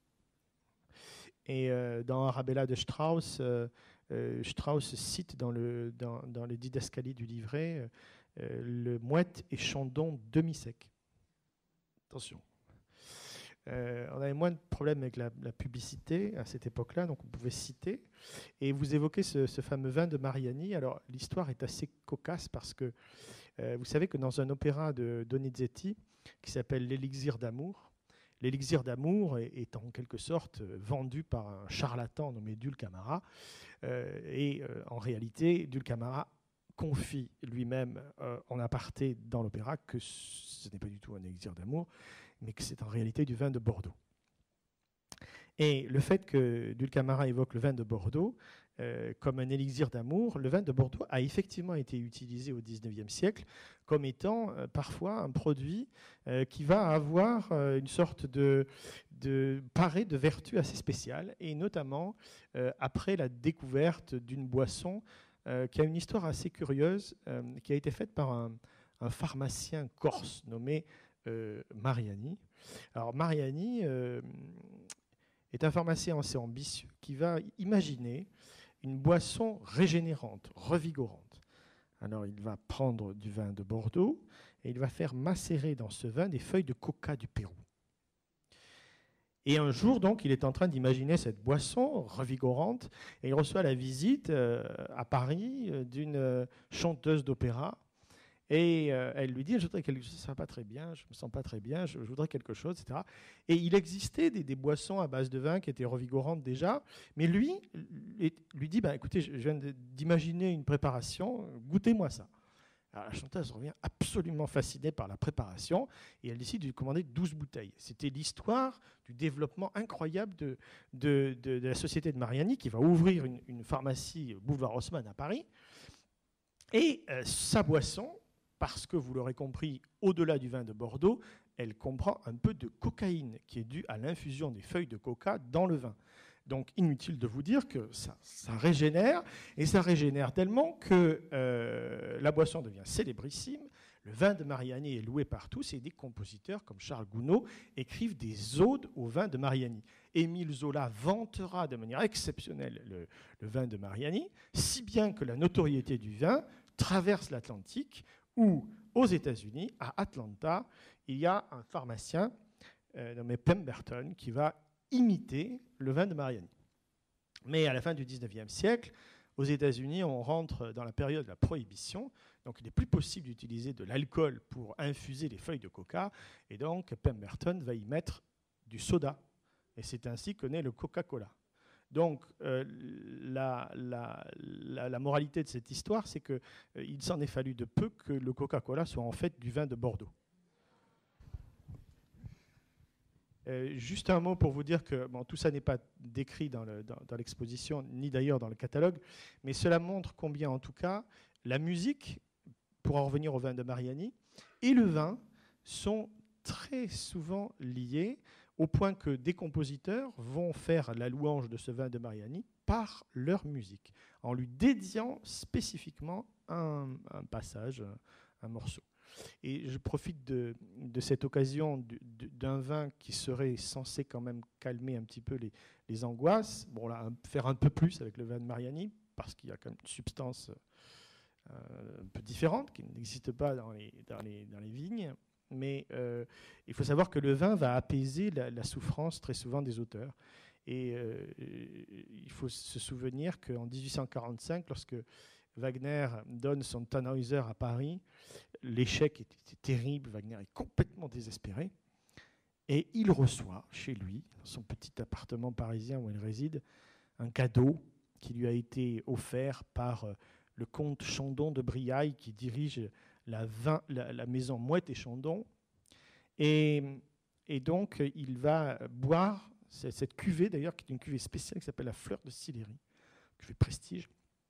Et euh, dans Arabella de Strauss, euh, euh, Strauss cite dans le, dans, dans les didascalies du livret euh, le mouette et chandon demi-sec. Attention. Euh, on avait moins de problèmes avec la, la publicité à cette époque-là, donc on pouvait citer. Et vous évoquez ce, ce fameux vin de Mariani. Alors l'histoire est assez cocasse parce que Euh, vous savez que dans un opéra de Donizetti qui s'appelle L'Élixir d'amour, l'élixir d'amour est, est en quelque sorte vendu par un charlatan nommé Dulcamara. Euh, et euh, en réalité, Dulcamara confie lui-même euh, en aparté dans l'opéra que ce n'est pas du tout un élixir d'amour, mais que c'est en réalité du vin de Bordeaux. Et le fait que Dulcamara évoque le vin de Bordeaux euh, comme un élixir d'amour, le vin de Bordeaux a effectivement été utilisé au dix-neuvième siècle comme étant euh, parfois un produit euh, qui va avoir euh, une sorte de, de paré de vertu assez spéciale, et notamment euh, après la découverte d'une boisson euh, qui a une histoire assez curieuse, euh, qui a été faite par un, un pharmacien corse nommé euh, Mariani. Alors Mariani euh, est un pharmacien assez ambitieux qui va imaginer une boisson régénérante, revigorante. Alors il va prendre du vin de Bordeaux et il va faire macérer dans ce vin des feuilles de coca du Pérou. Et un jour, donc, il est en train d'imaginer cette boisson revigorante et il reçoit la visite euh, à Paris euh, d'une euh, chanteuse d'opéra. Et euh, elle lui dit, je voudrais quelque chose, ça va pas très bien, je me sens pas très bien, je, je voudrais quelque chose, et cetera. Et il existait des, des boissons à base de vin qui étaient revigorantes déjà, mais lui lui dit, bah, écoutez, je viens d'imaginer une préparation, goûtez-moi ça. Alors la chanteuse revient absolument fascinée par la préparation et elle décide de commander douze bouteilles. C'était l'histoire du développement incroyable de, de, de, de la société de Mariani qui va ouvrir une, une pharmacie boulevard Haussmann à Paris. Et euh, sa boisson, parce que vous l'aurez compris, au-delà du vin de Bordeaux, elle comprend un peu de cocaïne qui est due à l'infusion des feuilles de coca dans le vin. Donc inutile de vous dire que ça, ça régénère, et ça régénère tellement que euh, la boisson devient célébrissime. Le vin de Mariani est loué par tous, et des compositeurs comme Charles Gounod écrivent des odes au vin de Mariani. Émile Zola vantera de manière exceptionnelle le, le vin de Mariani, si bien que la notoriété du vin traverse l'Atlantique, où aux États-Unis, à Atlanta, il y a un pharmacien euh, nommé Pemberton qui va imiter le vin de Mariani. Mais à la fin du dix-neuvième siècle, aux États-Unis, on rentre dans la période de la prohibition, donc il n'est plus possible d'utiliser de l'alcool pour infuser les feuilles de coca, et donc Pemberton va y mettre du soda, et c'est ainsi que naît le Coca-Cola. Donc euh, la, la, la, la moralité de cette histoire, c'est qu'il euh, s'en est fallu de peu que le Coca-Cola soit en fait du vin de Bordeaux. Euh, juste un mot pour vous dire que bon, tout ça n'est pas décrit dans, le, dans, dans l'exposition, ni d'ailleurs dans le catalogue, mais cela montre combien, en tout cas, la musique, pour en revenir au vin de Mariani, et le vin sont très souvent liés, au point que des compositeurs vont faire la louange de ce vin de Mariani par leur musique, en lui dédiant spécifiquement un, un passage, un, un morceau. Et je profite de, de cette occasion de, de, d'un vin qui serait censé quand même calmer un petit peu les, les angoisses, bon là, un, faire un peu plus avec le vin de Mariani, parce qu'il y a quand même une substance euh, un peu différente, qui n'existe pas dans les, dans les, dans les vignes. Mais euh, il faut savoir que le vin va apaiser la, la souffrance très souvent des auteurs. Et euh, il faut se souvenir qu'en dix-huit cent quarante-cinq, lorsque Wagner donne son Tannhäuser à Paris, l'échec était terrible, Wagner est complètement désespéré, et il reçoit chez lui, dans son petit appartement parisien où il réside, un cadeau qui lui a été offert par le comte Chandon de Briaille, qui dirige La, vin, la, la maison Mouette et Chandon, et, et donc il va boire cette, cette cuvée, d'ailleurs, qui est une cuvée spéciale qui s'appelle la fleur de Sillery, cuvée prestige.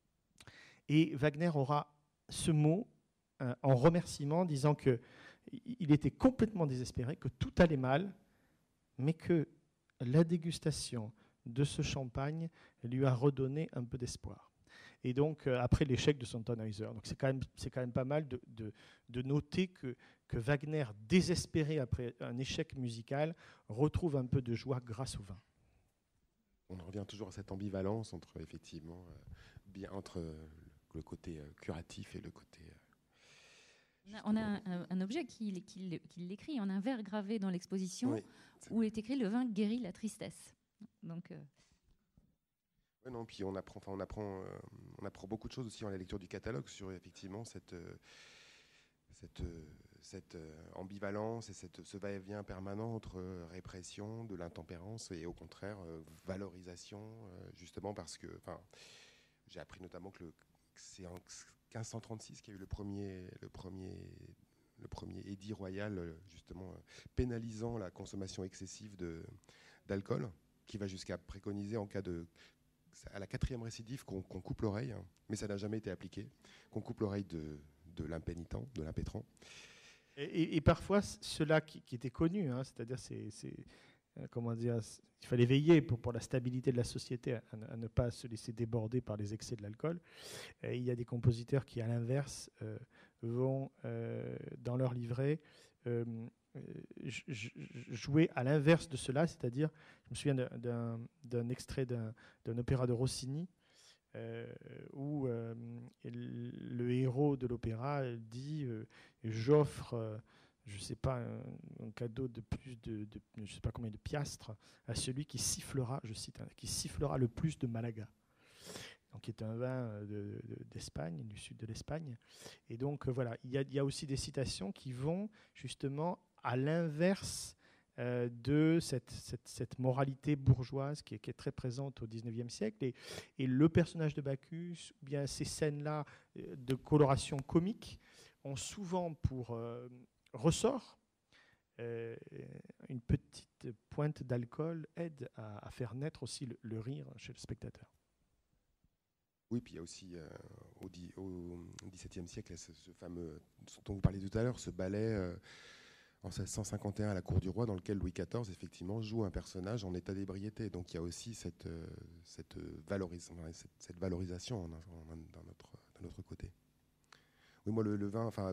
Et Wagner aura ce mot euh, en remerciement, disant qu'il était complètement désespéré, que tout allait mal, mais que la dégustation de ce champagne lui a redonné un peu d'espoir. Et donc, euh, après l'échec de son Tannhäuser. Donc, c'est quand même, c'est quand même pas mal de, de, de noter que, que Wagner, désespéré après un échec musical, retrouve un peu de joie grâce au vin. On revient toujours à cette ambivalence entre, effectivement, euh, bien, entre euh, le côté euh, curatif et le côté... Euh, on a, on a un, un objet qui, qui, qui l'écrit. On a un verre gravé dans l'exposition oui, où est écrit « Le vin guérit la tristesse ». Donc... Euh, Ouais, non, puis on apprend, enfin on apprend, euh, on apprend beaucoup de choses aussi dans la lecture du catalogue sur effectivement cette, euh, cette, cette ambivalence et cette, ce va-et-vient permanent entre répression, de l'intempérance et au contraire valorisation, justement parce que, enfin, j'ai appris notamment que, le, que c'est en quinze cent trente-six qu'il y a eu le premier, le premier, le premier édit royal, justement pénalisant la consommation excessive de, d'alcool, qui va jusqu'à préconiser en cas de, à la quatrième récidive qu'on, qu'on coupe l'oreille, hein, mais ça n'a jamais été appliqué, qu'on coupe l'oreille de de l'impénitent, de l'impétrant. Et, et, et parfois, ceux-là qui, qui étaient connus, hein, c'est-à-dire, c'est, c'est, euh, comment dire, il fallait veiller pour, pour la stabilité de la société à, à ne pas se laisser déborder par les excès de l'alcool. Et il y a des compositeurs qui, à l'inverse, euh, vont, euh, dans leur livret, euh, j- j- jouer à l'inverse de cela, c'est-à-dire, je me souviens d'un, d'un, d'un extrait d'un, d'un opéra de Rossini, Euh, où euh, le héros de l'opéra dit euh, j'offre, euh, je ne sais pas, un, un cadeau de plus de, de je ne sais pas combien de piastres à celui qui sifflera, je cite, hein, qui sifflera le plus de Malaga. Donc, qui est un vin de, de, d'Espagne, du sud de l'Espagne. Et donc, euh, voilà, il y, y a aussi des citations qui vont justement à l'inverse euh, de cette, cette, cette moralité bourgeoise qui est, qui est très présente au dix-neuvième siècle. Et, et le personnage de Bacchus, ou bien ces scènes-là euh, de coloration comique, ont souvent pour euh, ressort euh, une petite pointe d'alcool aide à, à faire naître aussi le, le rire chez le spectateur. Oui, puis il y a aussi euh, au, di, au dix-septième siècle ce, ce fameux dont vous parliez tout à l'heure, ce ballet euh, en seize cent cinquante et un à la cour du roi, dans lequel Louis quatorze effectivement joue un personnage en état d'ébriété. Donc il y a aussi cette, euh, cette, valoris cette, cette valorisation d'un notre, d'un notre côté. Oui, moi le, le vin, enfin,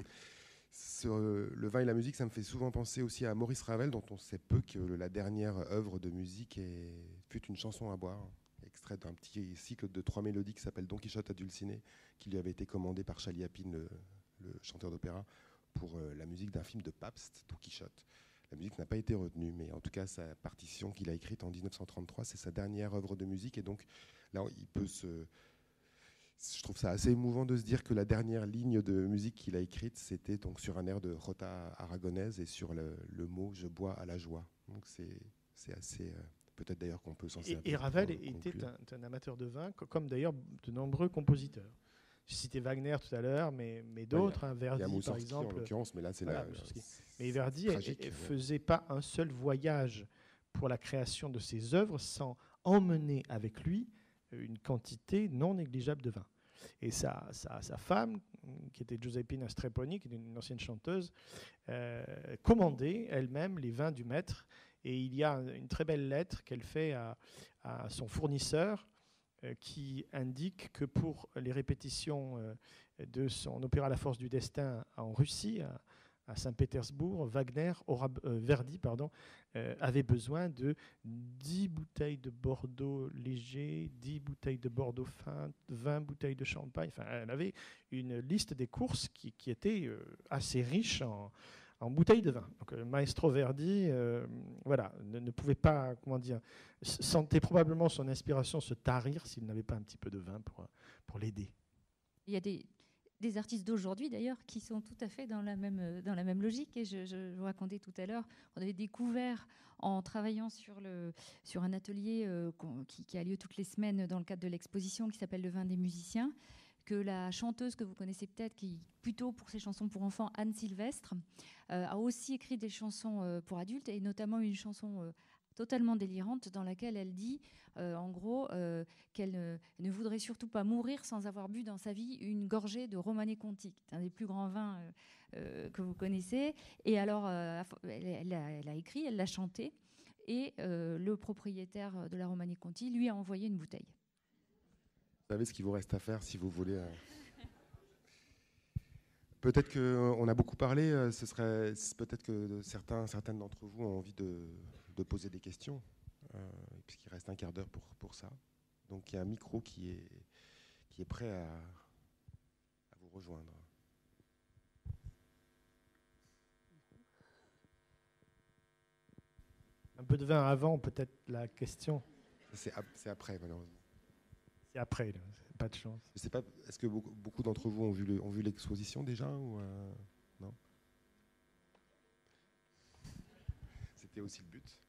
ce, le vin et la musique, ça me fait souvent penser aussi à Maurice Ravel, dont on sait peu que la dernière œuvre de musique est, fut une chanson à boire, extrait d'un petit cycle de trois mélodies qui s'appelle Don Quichotte à Dulcinée, qui lui avait été commandé par Chaliapine, le, le chanteur d'opéra, pour euh, la musique d'un film de Pabst, Don Quichotte. La musique n'a pas été retenue, mais en tout cas, sa partition qu'il a écrite en dix-neuf cent trente-trois, c'est sa dernière œuvre de musique. Et donc, là, il peut se... Je trouve ça assez émouvant de se dire que la dernière ligne de musique qu'il a écrite, c'était donc sur un air de Rota aragonaise et sur le, le mot « je bois à la joie ». Donc, c'est, c'est assez... Euh, peut-être d'ailleurs qu'on peut s'en servir. Et, et Ravel était un, un amateur de vin, comme d'ailleurs de nombreux compositeurs. Je citais Wagner tout à l'heure, mais, mais d'autres, ouais, hein, Verdi par exemple. En l'occurrence, mais là c'est voilà, la. Mais Verdi ne faisait pas un seul voyage pour la création de ses œuvres sans emmener avec lui une quantité non négligeable de vin. Et sa, sa, sa femme, qui était Giuseppina Strepponi, qui est une ancienne chanteuse, euh, commandait elle-même les vins du maître. Et il y a une très belle lettre qu'elle fait à, à son fournisseur, qui indique que pour les répétitions de son opéra La Force du Destin en Russie, à, à Saint-Pétersbourg, Wagner, aura, euh, Verdi pardon, euh, avait besoin de dix bouteilles de Bordeaux léger, dix bouteilles de Bordeaux fin, vingt bouteilles de champagne. Enfin, elle avait une liste des courses qui, qui était euh, assez riche en, en bouteilles de vin. Donc, le maestro Verdi, euh, voilà, ne, ne pouvait pas, comment dire, sentait probablement son inspiration se tarir s'il n'avait pas un petit peu de vin pour, pour l'aider. Il y a des, des artistes d'aujourd'hui, d'ailleurs, qui sont tout à fait dans la même, dans la même logique. Et je, je vous racontais tout à l'heure, on avait découvert, en travaillant sur, le, sur un atelier euh, qui, qui a lieu toutes les semaines dans le cadre de l'exposition qui s'appelle Le vin des musiciens, que la chanteuse que vous connaissez peut-être, qui plutôt pour ses chansons pour enfants, Anne Sylvestre, euh, a aussi écrit des chansons euh, pour adultes, et notamment une chanson euh, totalement délirante dans laquelle elle dit, euh, en gros, euh, qu'elle ne, ne voudrait surtout pas mourir sans avoir bu dans sa vie une gorgée de Romanée Conti, qui est un des plus grands vins euh, euh, que vous connaissez. Et alors, euh, elle, elle, a, elle a écrit, elle l'a chanté, et euh, le propriétaire de la Romanée Conti lui a envoyé une bouteille. Vous savez ce qu'il vous reste à faire si vous voulez. Euh... Peut-être qu'on a beaucoup parlé, euh, ce serait peut-être que certains, certaines d'entre vous ont envie de, de poser des questions, euh, puisqu'il reste un quart d'heure pour, pour ça. Donc il y a un micro qui est, qui est prêt à, à vous rejoindre. Un peu de vin avant, peut-être la question. C'est, c'est après, malheureusement. C'est après. pas de chance. Je sais pas, est-ce que beaucoup, beaucoup d'entre vous ont vu, le, ont vu l'exposition déjà ou euh, non? C'était aussi le but.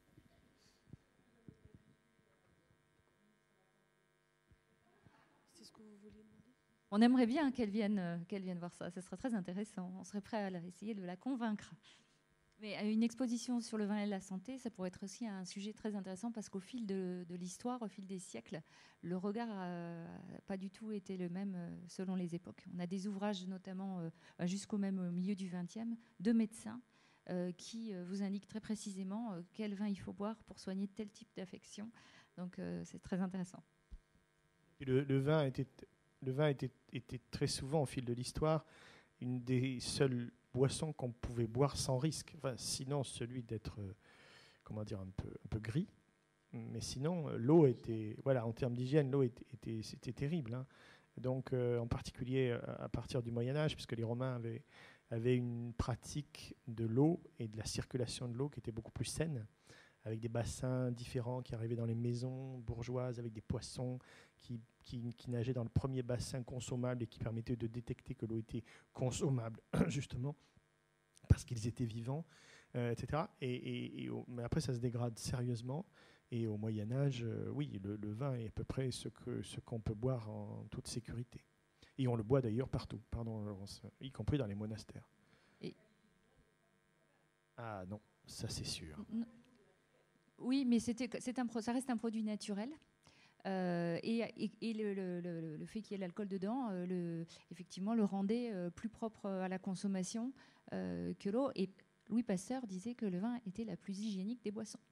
C'est ce que vous vouliez demander? On aimerait bien qu'elle vienne, euh, qu'elle vienne voir ça. Ce serait très intéressant. On serait prêt à la- essayer de la convaincre. Mais à une exposition sur le vin et la santé, ça pourrait être aussi un sujet très intéressant parce qu'au fil de, de l'histoire, au fil des siècles, le regard n'a pas du tout été le même euh, selon les époques. On a des ouvrages, notamment euh, jusqu'au même au milieu du vingtième, de médecins euh, qui euh, vous indiquent très précisément euh, quel vin il faut boire pour soigner tel type d'affection. Donc euh, c'est très intéressant. Et le, le vin était, le vin était, était très souvent, au fil de l'histoire, une des seules boisson qu'on pouvait boire sans risque, enfin, sinon celui d'être, euh, comment dire, un peu, un peu gris. Mais sinon, euh, l'eau était, voilà, en termes d'hygiène, l'eau était, était, c'était terrible. Hein. Donc, euh, en particulier à partir du Moyen Âge, puisque les Romains avaient, avaient une pratique de l'eau et de la circulation de l'eau qui était beaucoup plus saine, avec des bassins différents qui arrivaient dans les maisons bourgeoises, avec des poissons qui, qui, qui nageaient dans le premier bassin consommable et qui permettaient de détecter que l'eau était consommable, justement, parce qu'ils étaient vivants, euh, et cetera. Et, et, et au, mais après, ça se dégrade sérieusement. Et au Moyen-Âge, euh, oui, le, le vin est à peu près ce, que, ce qu'on peut boire en toute sécurité. Et on le boit d'ailleurs partout, pardon, Laurence, y compris dans les monastères. Et ah non, ça c'est sûr. N- Oui, mais c'était, c'est un, ça reste un produit naturel. Euh, et et, et le, le, le, le fait qu'il y ait l'alcool dedans, euh, le, effectivement, le rendait euh, plus propre à la consommation euh, que l'eau. Et Louis Pasteur disait que le vin était la plus hygiénique des boissons.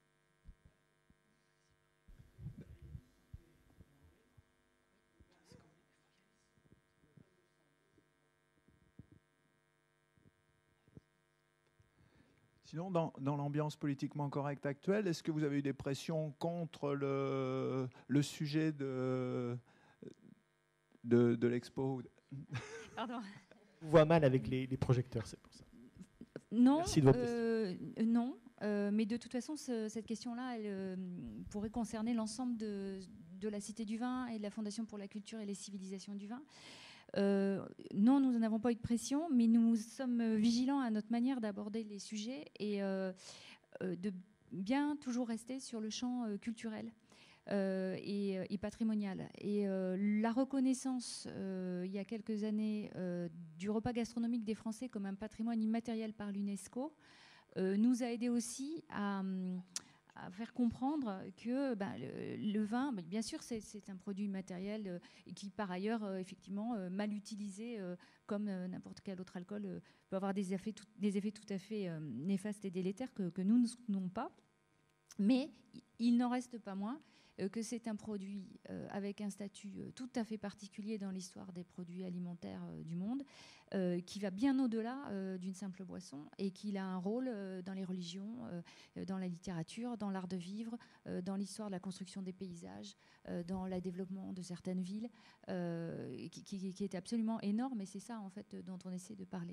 Sinon, dans, dans l'ambiance politiquement correcte actuelle, est-ce que vous avez eu des pressions contre le, le sujet de, de, de l'expo? Pardon. On voit mal avec les, les projecteurs, c'est pour ça. Non, Merci de votre euh, non. Euh, mais de toute façon, ce, cette question-là, elle euh, pourrait concerner l'ensemble de, de la Cité du Vin et de la Fondation pour la Culture et les Civilisations du Vin. Euh, non, nous n'avons pas eu de pression, mais nous sommes vigilants à notre manière d'aborder les sujets et euh, euh, de bien toujours rester sur le champ euh, culturel euh, et, et patrimonial. Et euh, la reconnaissance, euh, il y a quelques années, euh, du repas gastronomique des Français comme un patrimoine immatériel par l'UNESCO euh, nous a aidé aussi à... à faire comprendre que ben, le, le vin, ben, bien sûr, c'est, c'est un produit matériel euh, et qui, par ailleurs, euh, effectivement, euh, mal utilisé, euh, comme euh, n'importe quel autre alcool, euh, peut avoir des effets tout, des effets tout à fait euh, néfastes et délétères que, que nous n'avons pas. Mais il n'en reste pas moins euh, que c'est un produit euh, avec un statut euh, tout à fait particulier dans l'histoire des produits alimentaires euh, du monde, euh, qui va bien au-delà euh, d'une simple boisson et qu'il a un rôle euh, dans les religions, euh, dans la littérature, dans l'art de vivre, euh, dans l'histoire de la construction des paysages, euh, dans le développement de certaines villes, euh, qui, qui, qui est absolument énorme et c'est ça en fait dont on essaie de parler.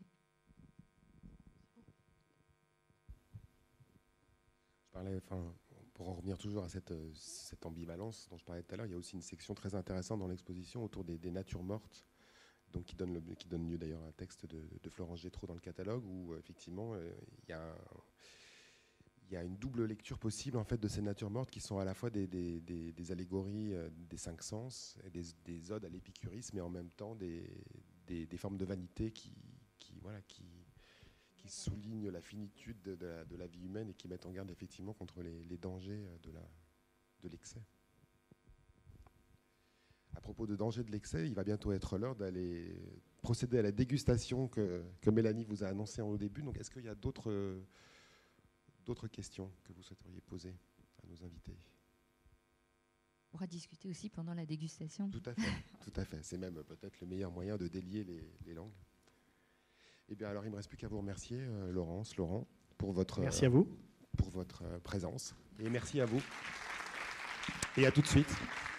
Je parlais, enfin, pour en revenir toujours à cette, cette ambivalence dont je parlais tout à l'heure, il y a aussi une section très intéressante dans l'exposition autour des, des natures mortes, donc qui donne, le, qui donne lieu d'ailleurs à un texte de, de Florence Gétro dans le catalogue, où euh, effectivement euh, il y a un, il y a une double lecture possible en fait de ces natures mortes qui sont à la fois des, des, des, des allégories euh, des cinq sens et des, des odes à l'épicurisme, mais en même temps des, des, des formes de vanité qui, qui, voilà, qui, qui soulignent la finitude de, de, la, de la vie humaine et qui mettent en garde effectivement contre les, les dangers de, la, de l'excès. À propos de danger de l'excès, il va bientôt être l'heure d'aller procéder à la dégustation que, que Mélanie vous a annoncée au début. Donc, est-ce qu'il y a d'autres, d'autres questions que vous souhaiteriez poser à nos invités? On pourra discuter aussi pendant la dégustation. Tout à fait, tout à fait. C'est même peut-être le meilleur moyen de délier les, les langues. Eh bien, alors, il ne me reste plus qu'à vous remercier, euh, Laurence, Laurent, pour votre, merci à vous. pour votre euh, présence. Et merci à vous. Et à tout de suite.